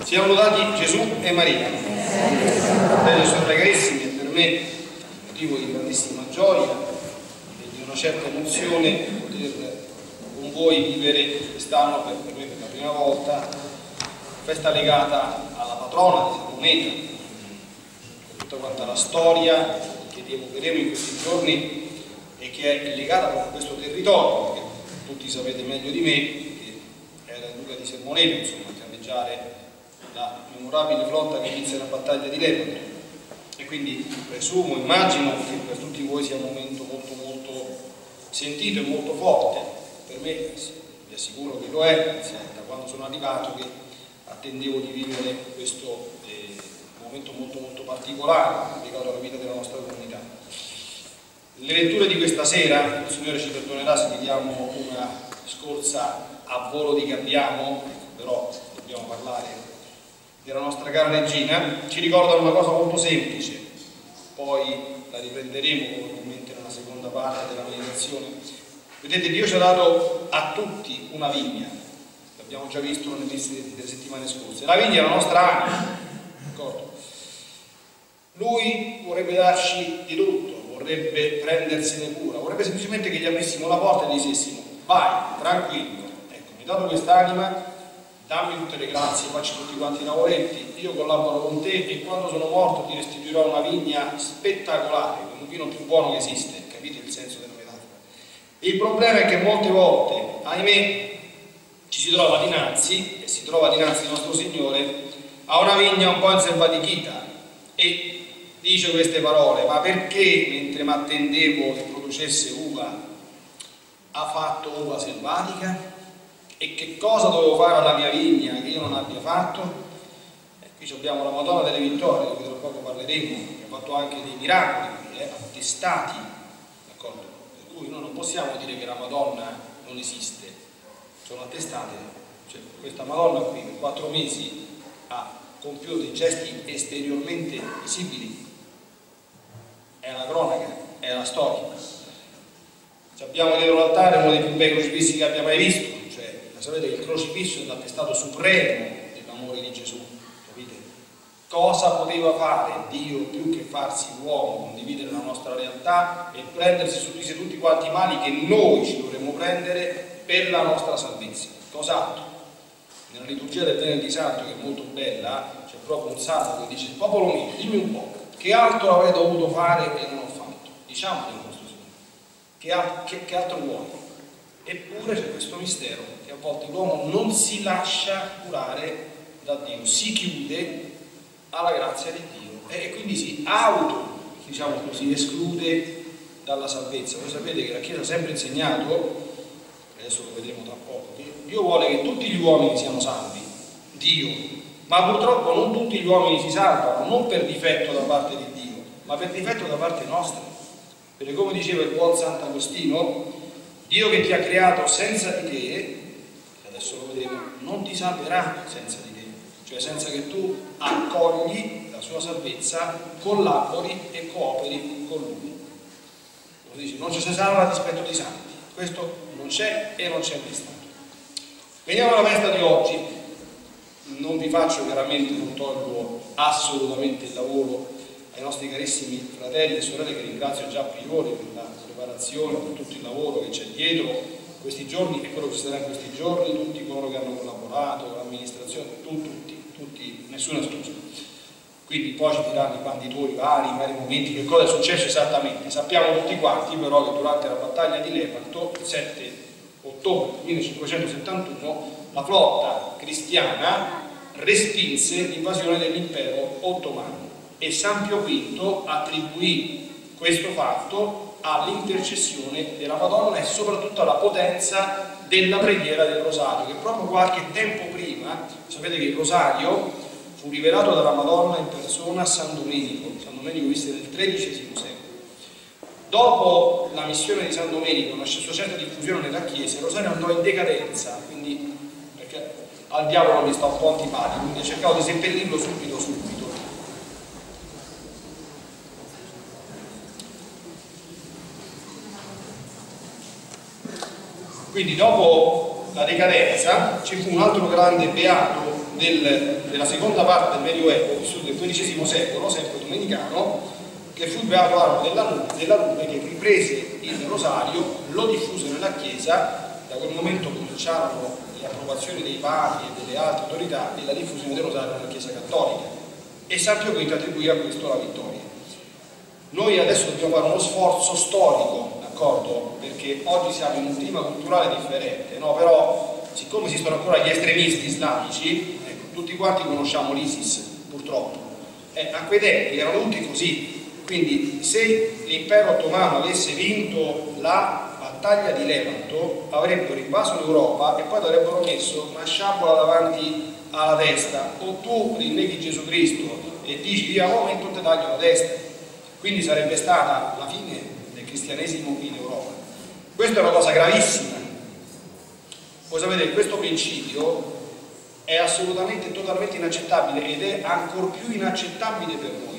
Siamo lodati Gesù e Maria. Fratelli e sorelle carissimi, è per me motivo di grandissima gioia e di una certa emozione poter con voi vivere quest'anno, per me per la prima volta, festa legata alla patrona di San Moneta, tutta quanta la storia che rievocheremo in questi giorni e che è legata proprio a questo territorio, perché tutti sapete meglio di me che era il duca di Sermoneta, insomma, a canneggiare la memorabile flotta che inizia la battaglia di Lepanto, e quindi presumo, immagino che per tutti voi sia un momento molto molto sentito e molto forte. Per me vi assicuro che lo è, da quando sono arrivato che attendevo di vivere questo momento molto molto particolare legato alla vita della nostra comunità. Le letture di questa sera, il Signore ci perdonerà se vediamo una scorsa a volo di Gabbiano, però dobbiamo parlare della nostra cara regina, ci ricordano una cosa molto semplice, poi la riprenderemo probabilmente nella seconda parte della meditazione. Vedete, Dio ci ha dato a tutti una vigna, l'abbiamo già visto nelle delle settimane scorse. La vigna è la nostra anima, d'accordo? Lui vorrebbe darci di tutto, vorrebbe prendersene cura, vorrebbe semplicemente che gli aprissimo la porta e gli dicessimo: vai, tranquillo, ecco, mi hai dato quest'anima, dammi tutte le grazie, facci tutti quanti i lavoretti, io collaboro con te e quando sono morto ti restituirò una vigna spettacolare, un vino più buono che esiste. Capite il senso della metafora? Il problema è che molte volte, ahimè, ci si trova dinanzi, e si trova dinanzi il nostro Signore, a una vigna un po' inselvatichita e dice queste parole: ma perché mentre mi attendevo che producesse uva ha fatto uva selvatica? E che cosa dovevo fare alla mia vigna che io non abbia fatto? Qui abbiamo la Madonna delle Vittorie, di cui tra poco parleremo, che ha fatto anche dei miracoli, attestati, d'accordo? Per cui noi non possiamo dire che la Madonna non esiste, sono attestate. Cioè, questa Madonna qui per 4 mesi ha compiuto dei gesti esteriormente visibili, è la cronaca, è la storia. Abbiamo dietro l'altare uno dei più bei crocifissi che abbia mai visto. Sapete che il crocifisso è l'attestato supremo dell'amore di Gesù, capite? Cosa poteva fare Dio più che farsi uomo, condividere la nostra realtà e prendersi su di sé tutti quanti i mali che noi ci dovremmo prendere per la nostra salvezza? Cos'altro? Nella liturgia del Venerdì Santo, che è molto bella, c'è proprio un salmo che dice: popolo mio, dimmi un po', che altro avrei dovuto fare e non ho fatto? Diciamolo al nostro Signore, che altro vuoi? Eppure c'è questo mistero che a volte l'uomo non si lascia curare da Dio, si chiude alla grazia di Dio e quindi si diciamo così, esclude dalla salvezza. Voi sapete che la Chiesa ha sempre insegnato, adesso lo vedremo tra poco, che Dio vuole che tutti gli uomini siano salvi, Dio, ma purtroppo non tutti gli uomini si salvano, non per difetto da parte di Dio, ma per difetto da parte nostra, perché come diceva il buon Sant'Agostino, Dio che ti ha creato senza di te, adesso lo vedremo, non ti salverà senza di te, cioè senza che tu accogli la sua salvezza, collabori e cooperi con Lui. Lo dice, non ci si salva a dispetto dei santi, questo non c'è e non c'è mai stato. Veniamo alla festa di oggi, non vi faccio chiaramente, non tolgo assolutamente il lavoro ai nostri carissimi fratelli e sorelle che ringrazio già a priori per la preparazione, per tutto il lavoro che c'è dietro questi giorni e quello che ci sarà in questi giorni, tutti coloro che hanno collaborato con l'amministrazione, tutti, nessuno escluso. Quindi poi ci diranno i banditori vari, i vari momenti, che cosa è successo esattamente. Sappiamo tutti quanti però che durante la battaglia di Lepanto, il 7 ottobre 1571, la flotta cristiana respinse l'invasione dell'impero ottomano e San Pio V attribuì questo fatto all'intercessione della Madonna e soprattutto alla potenza della preghiera del Rosario, che proprio qualche tempo prima, sapete che il Rosario fu rivelato dalla Madonna in persona a San Domenico visse nel XIII secolo. Dopo la missione di San Domenico, una certa diffusione nella Chiesa, il Rosario andò in decadenza, quindi perché al diavolo mi sta un po' antipatico, quindi ho cercato di seppellirlo subito. Quindi dopo la decadenza ci fu un altro grande beato del della seconda parte del Medioevo, vissuto nel XV secolo, sempre domenicano, che fu il beato Arno della Nube, che riprese il rosario, lo diffuse nella Chiesa. Da quel momento cominciarono le approvazioni dei papi e delle altre autorità e la diffusione del rosario nella Chiesa cattolica, e San Pio V attribuì a questo la vittoria. Noi adesso dobbiamo fare uno sforzo storico, d'accordo? Perché oggi siamo in un clima culturale differente, no? Però siccome esistono ancora gli estremisti islamici, ecco, tutti quanti conosciamo l'ISIS, purtroppo, a quei tempi erano tutti così. Quindi se l'impero ottomano avesse vinto la battaglia di Lepanto, avrebbero invaso l'Europa e poi ti avrebbero messo una sciabola davanti alla testa, o tu rinneghi Gesù Cristo e dici via momento, ti taglio la testa. Quindi sarebbe stata la fine del cristianesimo in Europa. Questa è una cosa gravissima. Voi sapete che questo principio è assolutamente e totalmente inaccettabile, ed è ancor più inaccettabile per noi,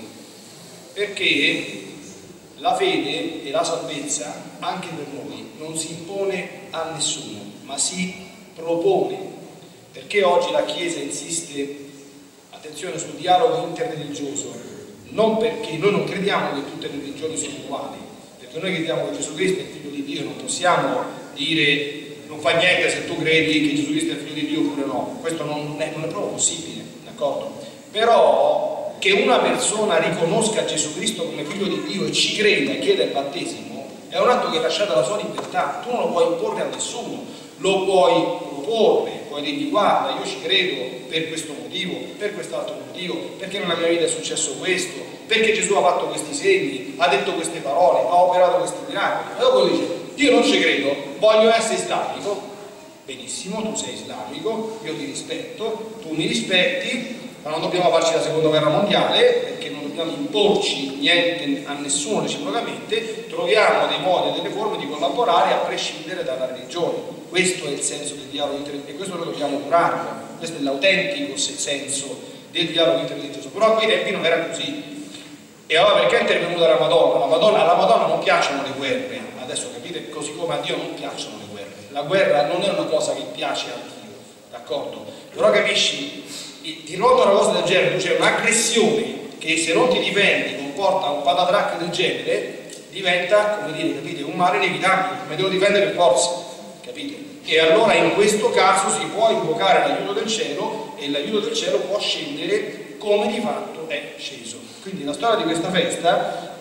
perché la fede e la salvezza anche per noi non si impone a nessuno, ma si propone. Perché oggi la Chiesa insiste, attenzione, sul dialogo interreligioso? Non perché noi non crediamo che tutte le religioni sono uguali, perché noi crediamo che Gesù Cristo è il figlio di Dio, non possiamo dire non fa niente se tu credi che Gesù Cristo è il figlio di Dio oppure no, questo non è proprio possibile, d'accordo? Però che una persona riconosca Gesù Cristo come figlio di Dio e ci creda e chieda il battesimo è un atto che lascia la sua libertà, tu non lo puoi imporre a nessuno, lo puoi proporre, puoi dirgli guarda io ci credo per questo motivo, per quest'altro motivo, perché nella mia vita è successo questo, perché Gesù ha fatto questi segni, ha detto queste parole, ha operato questi miracoli. E dopo dice io non ci credo, voglio essere islamico. Benissimo, tu sei islamico, io ti rispetto, tu mi rispetti, ma non dobbiamo farci la seconda guerra mondiale, perché non dobbiamo imporci niente a nessuno reciprocamente, troviamo dei modi e delle forme di collaborare a prescindere dalla religione. Questo è il senso del dialogo interreligioso e questo noi dobbiamo curarlo, questo è l'autentico senso del dialogo interreligioso. Però a quei tempi non era così. E allora perché è intervenuta la Madonna? Alla Madonna non piacciono le guerre, adesso capite, così come a Dio non piacciono le guerre. La guerra non è una cosa che piace a Dio, d'accordo? Però capisci, di fronte a una cosa del genere, tu c'è un'aggressione che se non ti difendi comporta un patatrac del genere, diventa, come dire, capite, un male inevitabile, me devo difendere per forza, capite? E allora in questo caso si può invocare l'aiuto del cielo e l'aiuto del cielo può scendere come di fatto è sceso. Quindi la storia di questa festa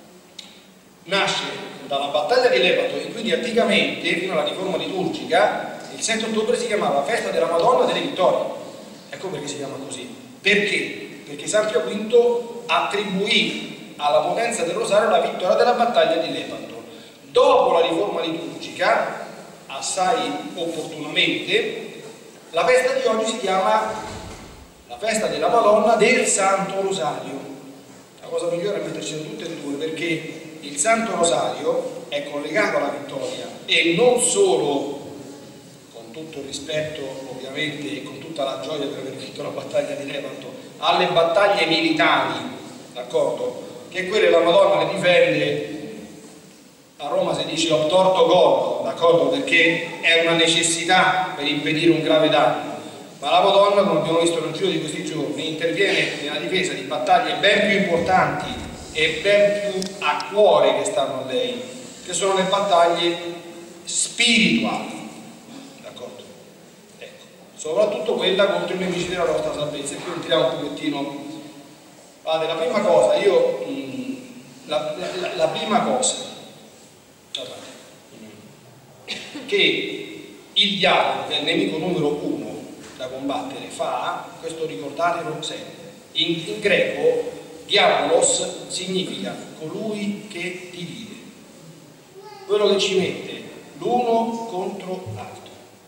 nasce dalla battaglia di Lepanto e quindi anticamente, fino alla riforma liturgica, il 7 ottobre si chiamava Festa della Madonna delle Vittorie. Ecco perché si chiama così. Perché? Perché San Pio V attribuì alla potenza del rosario la vittoria della battaglia di Lepanto. Dopo la riforma liturgica, assai opportunamente, la festa di oggi si chiama la festa della Madonna del Santo Rosario. La cosa migliore è metterci tutte e due, perché il Santo Rosario è collegato alla vittoria e non solo, con tutto il rispetto ovviamente e con tutta la gioia per aver vinto la battaglia di Lepanto, alle battaglie militari, d'accordo? Che quelle la Madonna le difende, a Roma si dice obtorto collo, d'accordo? Perché è una necessità per impedire un grave danno. Ma la Madonna, come abbiamo visto nel giro di questi giorni, interviene nella difesa di battaglie ben più importanti e ben più a cuore che stanno a lei, che sono le battaglie spirituali, d'accordo? Ecco, soprattutto quella contro i nemici della nostra salvezza. E qui entriamo un pochettino. Guardate, la prima cosa, la prima cosa, che il diavolo, che è il nemico numero uno da combattere, fa, questo ricordatelo sempre, in greco diabolos significa colui che divide, quello che ci mette l'uno contro l'altro.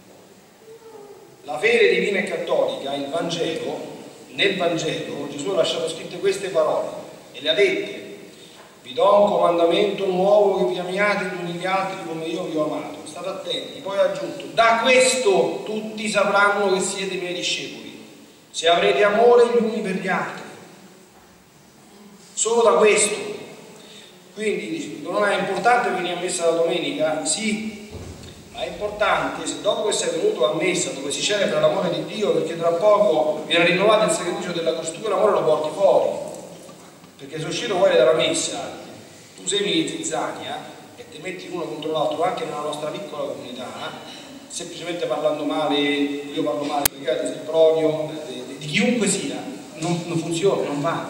La fede divina e cattolica, il Vangelo, nel Vangelo Gesù ha lasciato scritte queste parole e le ha dette: vi do un comandamento nuovo, che vi amiate gli uni gli altri come io vi ho amato. State attenti. Poi ha aggiunto: da questo tutti sapranno che siete miei discepoli, se avrete amore gli uni per gli altri. Solo da questo. Quindi dici, non è importante venire a messa la domenica? Sì, ma è importante, se dopo che sei venuto a messa dove si celebra l'amore di Dio, perché tra poco viene rinnovato il sacrificio della croce, tu l'amore lo porti fuori, perché se uscito fuori dalla messa tu semi zizzania e ti metti uno contro l'altro anche nella nostra piccola comunità, semplicemente parlando male, io parlo male di Sempronio, di chiunque sia, non funziona, non va.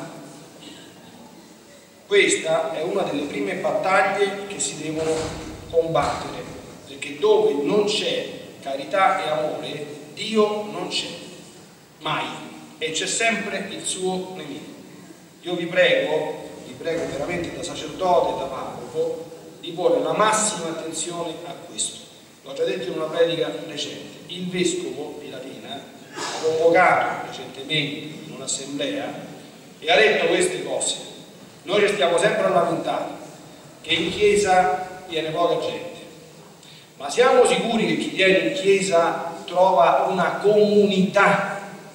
Questa è una delle prime battaglie che si devono combattere, perché dove non c'è carità e amore, Dio non c'è, mai, e c'è sempre il suo nemico. Io vi prego veramente da sacerdote e da parroco di porre la massima attenzione a questo. L'ho già detto in una predica recente. Il vescovo di Latina ha convocato recentemente in un'assemblea e ha detto queste cose. Noi restiamo sempre a lamentare che in chiesa viene poca gente, ma siamo sicuri che chi viene in chiesa trova una comunità,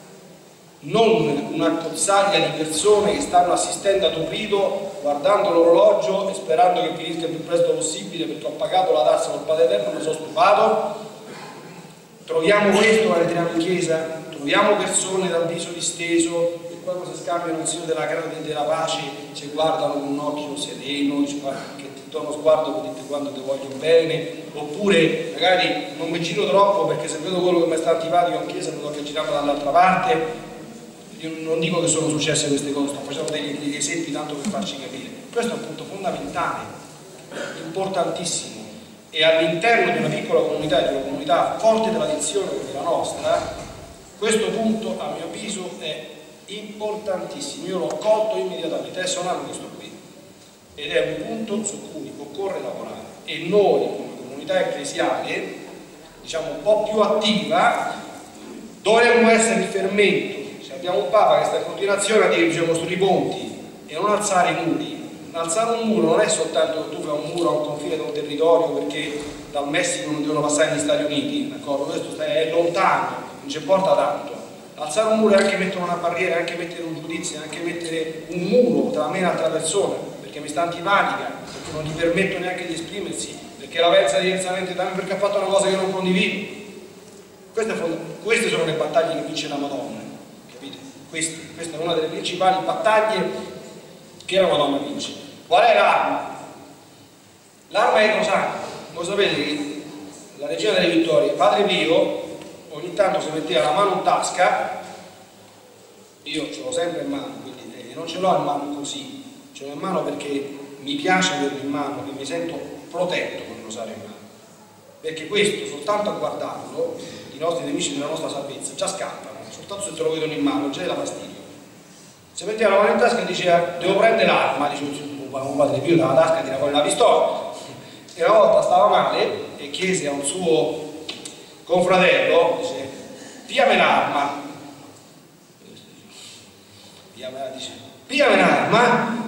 non una cozzaglia di persone che stanno assistendo a Tupito, guardando l'orologio e sperando che finisca il più presto possibile perché ho pagato la tassa col Padre Eterno, mi sono stufato. Troviamo questo quando entriamo in chiesa? Troviamo persone dal viso disteso che quando si scambiano il segno della grazia e della pace ci guardano con un occhio sereno, che ti do uno sguardo per dirti quando ti voglio bene, oppure magari non mi giro troppo perché se vedo quello che mi sta antipatico in chiesa mi tocca girare dall'altra parte. Io non dico che sono successe queste cose, sto facendo degli esempi tanto per farci capire. Questo è un punto fondamentale, importantissimo, e all'interno di una piccola comunità, di una comunità forte tradizione come la nostra, questo punto a mio avviso è importantissimo. Io l'ho colto immediatamente, adesso non hanno questo qui, ed è un punto su cui occorre lavorare, e noi come comunità ecclesiale, diciamo un po' più attiva, dovremmo essere il fermento. Abbiamo un Papa che sta in continuazione a dire che bisogna costruire i ponti e non alzare i muri. Alzare un muro non è soltanto che tu fai un muro a un confine di un territorio perché dal Messico non devono passare negli Stati Uniti, d'accordo? Questo è lontano, non ci importa tanto. Alzare un muro è anche mettere una barriera, è anche mettere un giudizio, è anche mettere un muro tra me e l'altra persona, perché mi sta antipatica, perché non gli permetto neanche di esprimersi, perché la pensa diversamente da me, perché ha fatto una cosa che non condivido. Queste sono le battaglie che vince la Madonna. Questa è una delle principali battaglie che la Madonna vince. Qual è l'arma? L'arma è il rosario. Voi sapete che la regina delle vittorie, Padre Pio, ogni tanto si metteva la mano in tasca, io ce l'ho sempre in mano, quindi non ce l'ho in mano così, ce l'ho in mano perché mi piace averlo in mano e mi sento protetto con il rosario in mano. Perché questo, soltanto a guardarlo, i nostri nemici della nostra salvezza già scappano. Soltanto se te lo vedono in mano, già dà fastidio. Se metteva la mano in tasca e diceva devo prendere l'arma, dice un Padre Pio dalla tasca e tira fuori la pistola. E una volta stava male e chiese a un suo confratello, dice pigliami l'arma. Pigliami l'arma.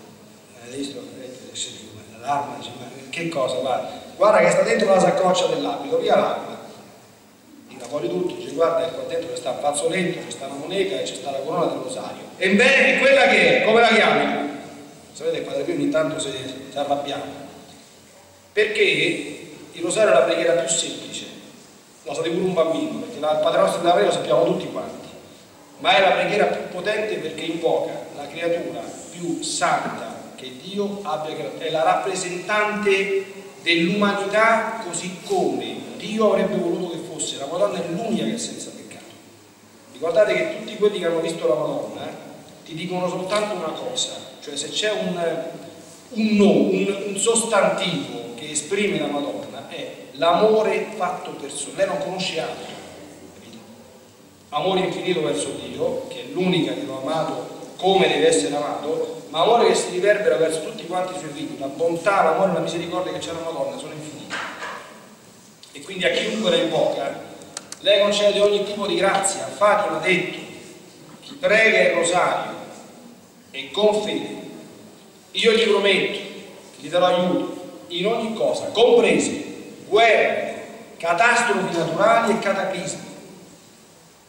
L'arma, dice, ma che cosa? Guarda che sta dentro la saccoccia dell'abito, via l'arma. Fuori tutto, dice guarda qua dentro c'è sta un fazzoletto, c'è sta una moneta e c'è sta la corona del rosario. E bene, quella che è? Come la chiami? Sapete che Padre Pio ogni tanto si arrabbiava. Perché il rosario è la preghiera più semplice, lo sa di pure un bambino, perché il Padre Nostro della Preghiera lo sappiamo tutti quanti, ma è la preghiera più potente perché invoca la creatura più santa che Dio abbia creato, è la rappresentante dell'umanità così come Dio avrebbe voluto che fosse. La Madonna è l'unica che è senza peccato. Ricordate che tutti quelli che hanno visto la Madonna ti dicono soltanto una cosa, cioè se c'è un sostantivo che esprime la Madonna è l'amore fatto persona. Lei non conosce altro, capito? Amore infinito verso Dio, che è l'unica che l'ha amato come deve essere amato, ma amore che si riverbera verso tutti quanti i suoi figli. La bontà, l'amore e la misericordia che c'è nella Madonna sono infiniti. E quindi a chiunque la invoca, lei concede ogni tipo di grazia. Fatima ha detto, chi prega il rosario e con fede, io gli prometto che gli darò aiuto in ogni cosa, comprese guerre, catastrofi naturali e cataclismi.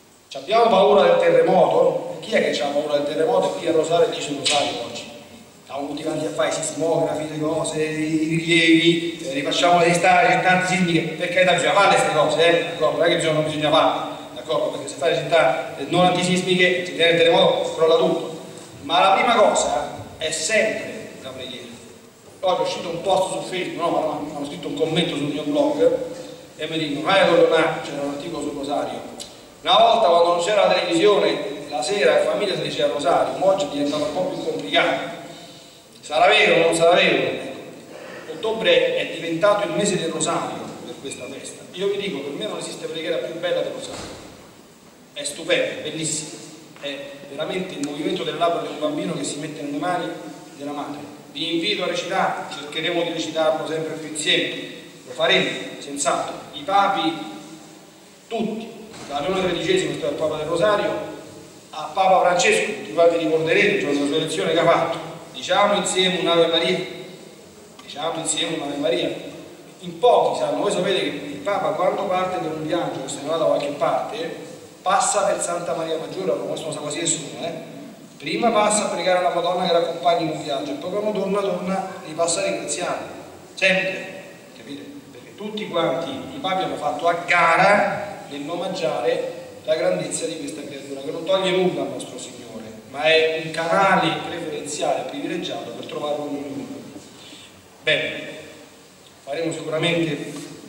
Abbiamo paura del terremoto? Chi è che ha paura del terremoto e qui a rosario dice il rosario oggi? stavamo tutti quanti a fare i sismografi, le cose, i rilievi, rifacciamo le tanti sismiche, per carità bisogna farle queste cose, d'accordo? Non è che non bisogna farle, d'accordo? Perché se fai le città non antisismiche, si tiene il terremoto, crolla tutto. Ma la prima cosa è sempre la preghiera. Oggi è uscito un post su Facebook, no, ma hanno scritto un commento sul mio blog e mi dicono, vai a Colonnare, c'era un articolo sul rosario. Una volta quando non c'era la televisione, la sera in famiglia si diceva rosario, ma oggi è diventato un po' più complicato. Sarà vero o non sarà vero? Ecco. Ottobre è diventato il mese del rosario per questa festa. Io vi dico, per me non esiste preghiera più bella del rosario. È stupendo, bellissimo. È veramente il movimento del labbro di un bambino che si mette nelle mani della madre. Vi invito a recitare, cercheremo di recitarlo sempre più insieme, lo faremo, senz'altro. I papi, tutti, da Leone XIII, il Papa del Rosario, a Papa Francesco, tutti quanti ricorderete, cioè la sua lezione che ha fatto, diciamo insieme un'Ave Maria, diciamo insieme un'Ave Maria. In pochi sanno, voi sapete che il Papa quando parte da un viaggio, che se ne va da qualche parte, passa per Santa Maria Maggiore, non lo sa quasi nessuno, Prima passa a pregare la Madonna che l'accompagna in un viaggio e poi quando torna gli passa a ringraziare, sempre, capite? Perché tutti quanti i papi hanno fatto a gara nell'omaggiare la grandezza di questa creatura, che non toglie nulla al nostro Signore, ma è un canale preferenziale, privilegiato per trovare ognuno di noi. Bene, faremo sicuramente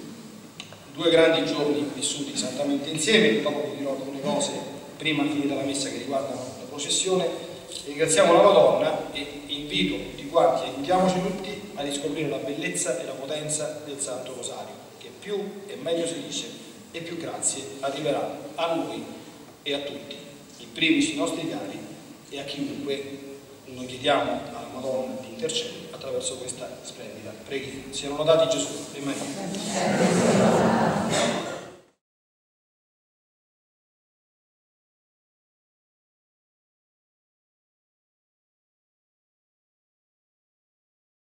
2 grandi giorni vissuti santamente insieme, dopo vi dirò alcune cose prima finita la messa che riguardano la processione. Ringraziamo la Madonna e invito tutti quanti, aiutiamoci tutti a riscoprire la bellezza e la potenza del Santo Rosario, che più e meglio si dice e più grazie arriveranno a noi e a tutti, in primis i nostri cari e a chiunque noi chiediamo alla Madonna di intercedere attraverso questa splendida preghiera. Siano lodati Gesù e Maria.